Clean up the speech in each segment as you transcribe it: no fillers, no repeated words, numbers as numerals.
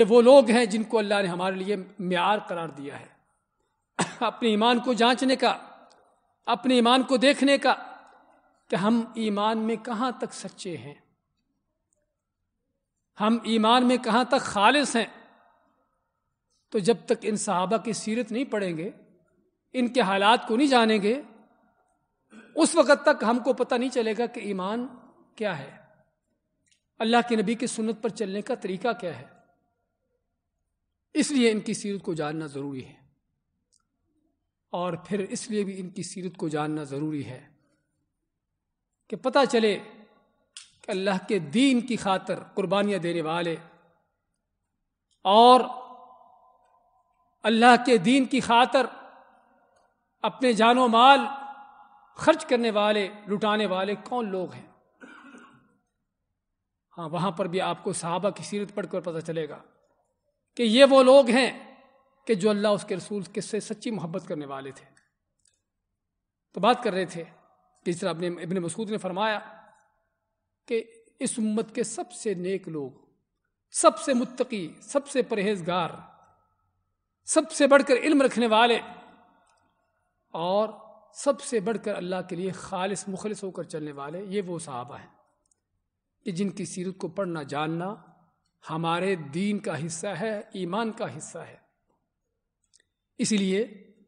وہ لوگ ہیں جن کو اللہ نے ہمارے لیے معیار قرار دیا ہے اپنے ایمان کو جانچنے کا، اپنے ایمان کو دیکھنے کا کہ ہم ایمان میں کہاں تک سچے ہیں، ہم ایمان میں کہاں تک خالص ہیں۔ تو جب تک ان صحابہ کی سیرت نہیں پڑھیں گے، ان کے حالات کو نہیں جانیں گے، اس وقت تک ہم کو پتہ نہیں چلے گا کہ ایمان کیا ہے، اللہ کے نبی کی سنت پر چلنے کا طریقہ کیا ہے۔ اس لیے ان کی سیرت کو جاننا ضروری ہے، اور پھر اس لیے بھی ان کی سیرت کو جاننا ضروری ہے کہ پتہ چلے کہ اللہ کے دین کی خاطر قربانیاں دینے والے اور اللہ کے دین کی خاطر اپنے جان و مال خرچ کرنے والے، لٹانے والے کون لوگ ہیں۔ ہاں، وہاں پر بھی آپ کو صحابہ کی سیرت پڑھ کر پتہ چلے گا کہ یہ وہ لوگ ہیں کہ جو اللہ اس کے رسول کے سے سچی محبت کرنے والے تھے۔ تو بات کر رہے تھے جس طرح ابن مسعود نے فرمایا کہ اس امت کے سب سے نیک لوگ، سب سے متقی، سب سے پرہیزگار، سب سے بڑھ کر علم رکھنے والے اور سب سے بڑھ کر اللہ کے لیے خالص مخلص ہو کر چلنے والے، یہ وہ صحابہ ہیں کہ جن کی سیرت کو پڑھنا جاننا ہمارے دین کا حصہ ہے، ایمان کا حصہ ہے۔ اسی لیے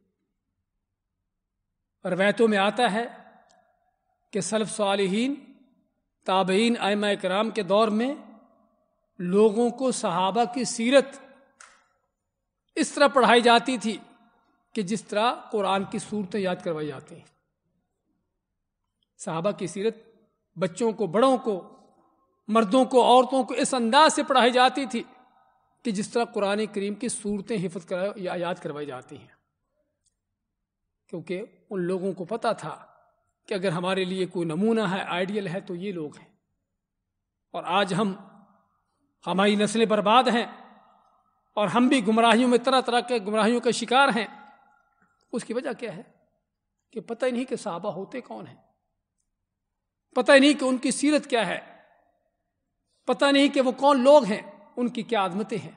روایتوں میں آتا ہے کہ سلف صالحین، تابعین، ائمہ کرام کے دور میں لوگوں کو صحابہ کی سیرت اس طرح پڑھائی جاتی تھی کہ جس طرح قرآن کی سورتیں یاد کروائی جاتی ہیں۔ صحابہ کی سیرت بچوں کو، بڑوں کو، مردوں کو، عورتوں کو اس انداز سے پڑھائی جاتی تھی کہ جس طرح قرآن کریم کی سورتیں حفظ یا یاد کروائی جاتی ہیں، کیونکہ ان لوگوں کو پتہ تھا کہ اگر ہمارے لیے کوئی نمونہ ہے، آئیڈیل ہے، تو یہ لوگ ہیں۔ اور آج ہماری نسلیں برباد ہیں اور ہم بھی گمراہیوں میں، طرح طرح کے گمراہیوں کا شکار ہیں۔ اس کی وجہ کیا ہے کہ پتہ ہی نہیں کہ صحابہ ہوتے کون ہیں، پتہ ہی نہیں کہ ان کی سیرت کیا ہے، پتہ نہیں کہ وہ کون لوگ ہیں، ان کی کیا عظمتیں ہیں۔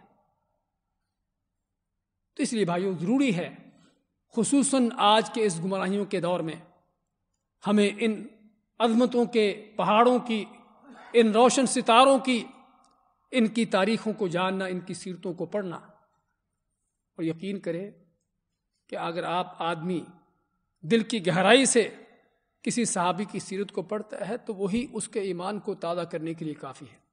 تو اس لیے بھائیو ضروری ہے، خصوصاً آج کے اس گمراہیوں کے دور میں، ہمیں ان عظمتوں کے پہاڑوں کی، ان روشن ستاروں کی، ان کی تاریخوں کو جاننا، ان کی سیرتوں کو پڑھنا۔ اور یقین کرے کہ اگر آدمی دل کی گہرائی سے کسی صحابی کی سیرت کو پڑھتا ہے تو وہی اس کے ایمان کو تازہ کرنے کے لیے کافی ہے۔